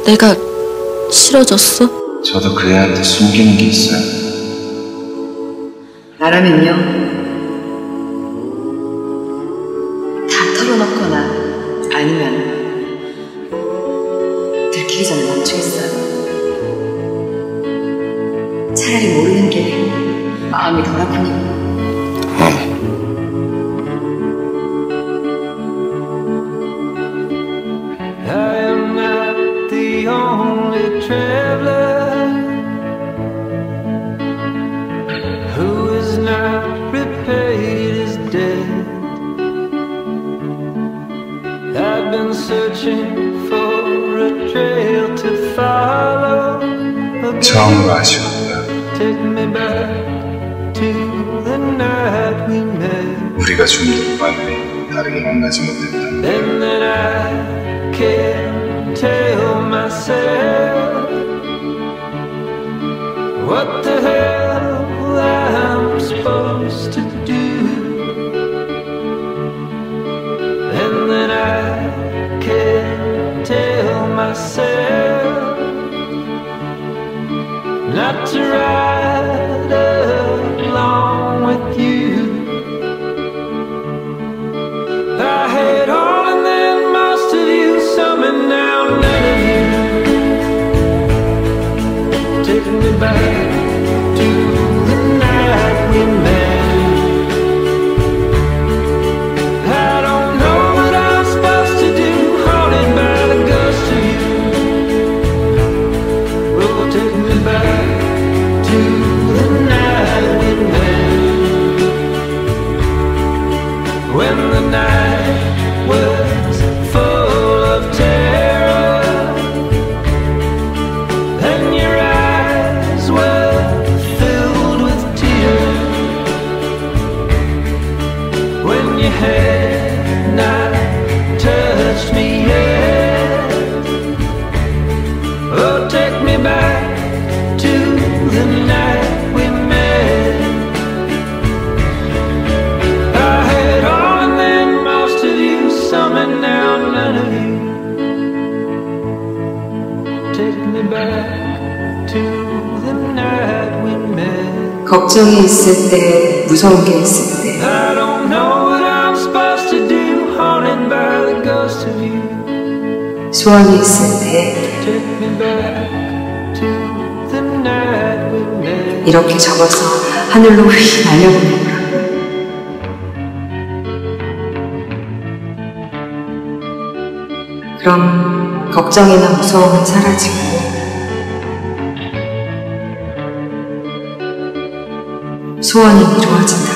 내가 싫어졌어? 저도 그 애한테 숨기는 게 있어요. 나라면요, 다 털어놓거나 아니면 들키기 전에 멈추겠어요. 차라리 모르는 게 마음이 덜 아프니까. I've been searching for a trail to follow. 처음으로 아쉬웠다. Take me back to the night we met. 우리가 줌들만이 다르게 만나지 못했다. And then I can't tell myself what the hell I'm supposed to do. And then I can't tell myself not to ride along with you. I had all and then most of you, some and now none of you. Take me back to the night we met. When the night was full of terror and your eyes were filled with tears, when you had not touched me yet. Oh, take me back to the night we met. And now none of you. Take me back to the night we met. 걱정이 있을 때, 무서운 게 있을 때, I don't know what I'm supposed to do, haunted by the ghost of you. 소원이 있을 때, Take me back to the night we met. 이렇게 적어서 하늘로 휙 날려보낸 거야. 그럼 걱정이나 무서움은 사라지고 소원이 이루어진다.